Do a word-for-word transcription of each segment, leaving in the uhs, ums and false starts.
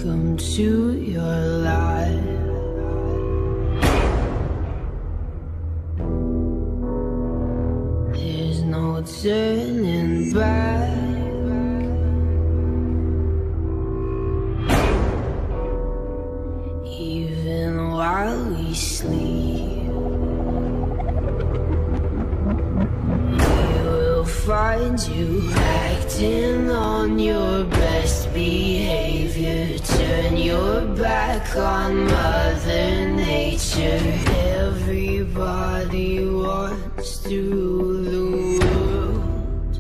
Welcome to your life. There's no turning back. Even while we sleep, we will find you acting on your best behavior. Turn your back on Mother Nature. Everybody wants to rule the world.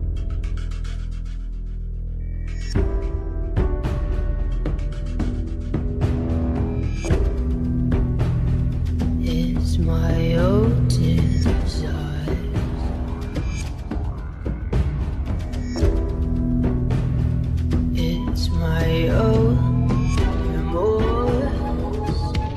It's my own desire. It's my own remorse.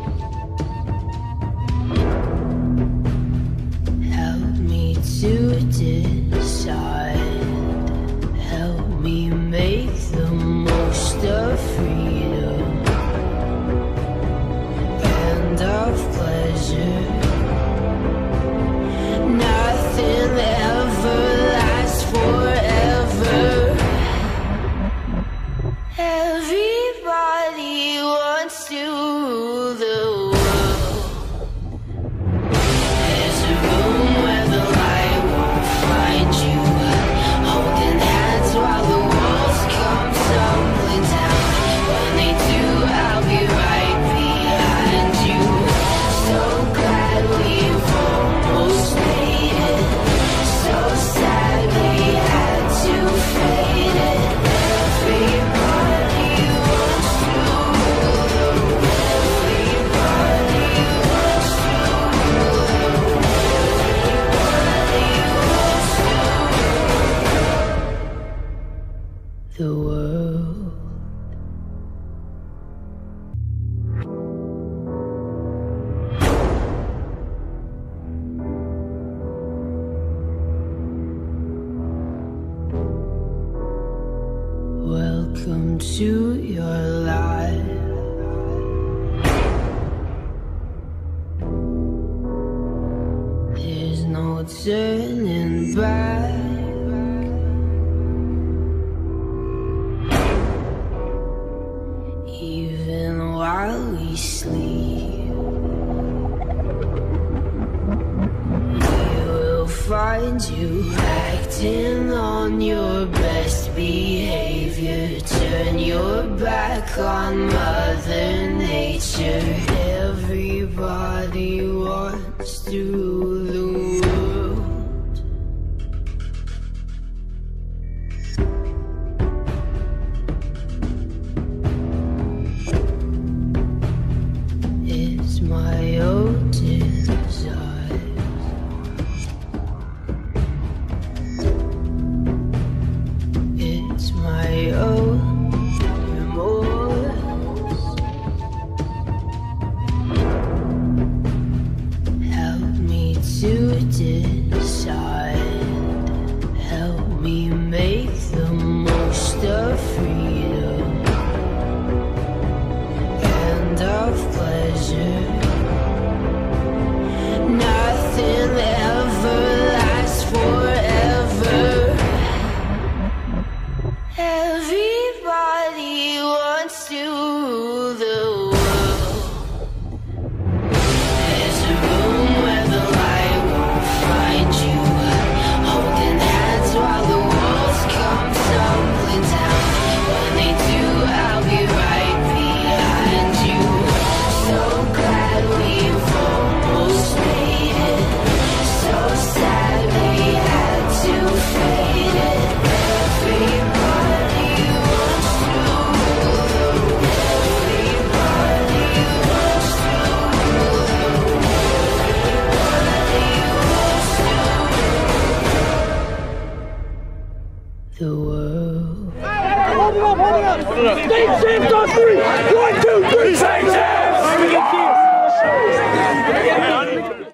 Help me to decide. Help me make the most of freedom and of pleasure. Nothing ever lasts forever. Everybody wants to rule the world. There's a room where the light won't find you, holding hands while the walls come tumbling down. When they do, I'll be right behind you. So glad we've almost made it. So sad we had to fade it. Everybody wants to rule the world. Everybody wants to rule the world. Everybody wants to rule the world. Welcome to your life. There's no turning back. Even while we sleep, we will find you acting on your best behavior. Turn your back on Mother Nature. Everybody wants to rule the world. It's my own desire. It's my own remorse. Help me to decide. Help me make the most of freedom and of pleasure. Nothing ever lasts forever. Everybody wants to rule the world. There's a room where the light won't find you, holding hands while the walls come tumbling down. When they do, I'll be right behind you. So glad we've almost made it. So sad we had to fade it. Everybody wants to rule the world. Everybody wants to rule the world. Everybody wants to rule the world. Hold it up, hold it up. Hold it up. Stay safe on three. One, two, three. Stay safe.